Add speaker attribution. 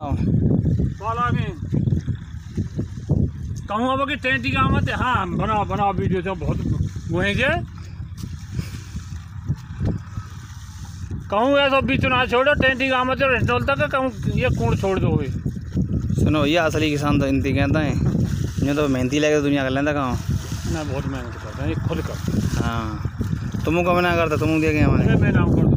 Speaker 1: बाला में कहूँ अब कि टेंटी का मत। हाँ बना वीडियो तो बहुत वहीं से कहूँ ऐसा बीच ना छोड़ो टेंटी का मत रेस्टोल तक कहूँ ये कौन छोड़ दो भाई।
Speaker 2: सुनो ये असली किसान तो इनती कहता है ये तो मेहनती लगे दुनिया कर लेंदा काम
Speaker 1: ना बहुत मेहनत करता है खुद कर।
Speaker 2: हाँ तुम को मना करता तुम दे गए
Speaker 1: मैं नाम कर